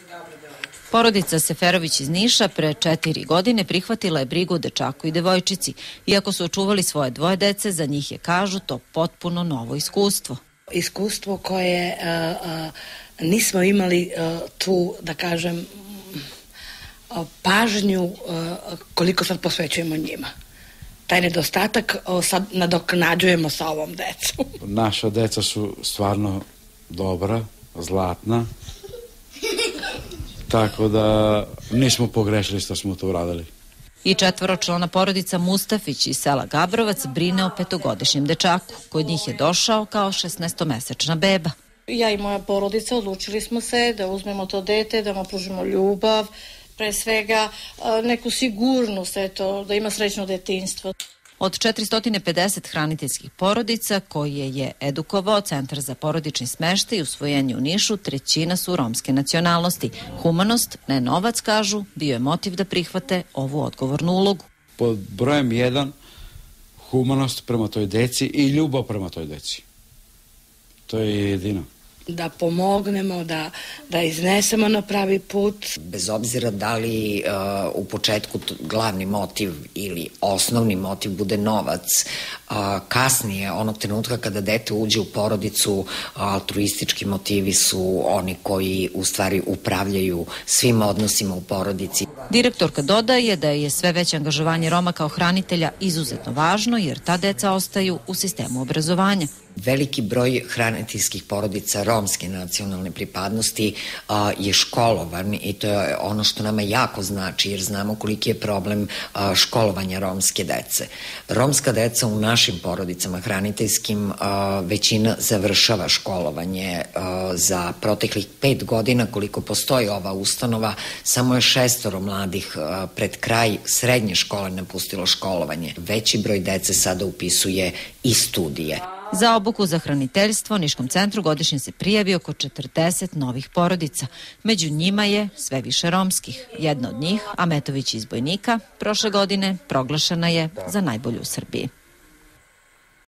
Porodica Seferović iz Niša pre 4 godine prihvatila je brigu o dečaku i devojčici. Iako su očuvali svoje dvoje dece, za njih je, kažu, to potpuno novo iskustvo. Iskustvo koje nismo imali tu, da kažem, pažnju koliko sad posvećujemo njima. Taj nedostatak sad nadoknađujemo sa ovom decom. Naša deca su stvarno dobra, zlatna, tako da nismo pogrešili što smo to uradili. I 4-člana porodica Mustafić iz sela Gabrovac brine o 5-godišnjem dečaku. Kod njih je došao kao 16-mesečna beba. Ja i moja porodica odlučili smo se da uzmemo to dete, da mu pružimo ljubav, pre svega neku sigurnost, eto, da ima srećno detinjstvo. Od 450 hraniteljskih porodica koje je edukovao Centar za porodični smeštaj i usvojenje u Nišu, 1/3 su romske nacionalnosti. Humanost, ne novac, kažu, bio je motiv da prihvate ovu odgovornu ulogu. Pod brojem 1, humanost prema toj deci i ljubav prema toj deci. To je jedino. Da pomognemo, da iznesemo na pravi put. Bez obzira da li u početku glavni motiv ili osnovni motiv bude novac, kasnije, onog trenutka kada dete uđe u porodicu, altruistički motivi su oni koji u stvari upravljaju svim odnosima u porodici. Direktorka dodaje da je sve veće angažovanje Roma kao hranitelja izuzetno važno jer ta deca ostaju u sistemu obrazovanja. Veliki broj hraniteljskih porodica romske nacionalne pripadnosti je školovan i to je ono što nama jako znači jer znamo koliki je problem školovanja romske dece. Romska deca u našim porodicama hraniteljskim većina završava školovanje. Za proteklih 5 godina koliko postoji ova ustanova, samo je 6 mladih pred kraj srednje škole napustilo školovanje. Veći broj dece sada upisuje i studije. Za obuku za hraniteljstvo Niškom centru godišnje se prijavi oko 40 novih porodica. Među njima je sve više romskih. Jedna od njih, Ametović iz Bojnika, prošle godine proglašena je za najbolju u Srbiji.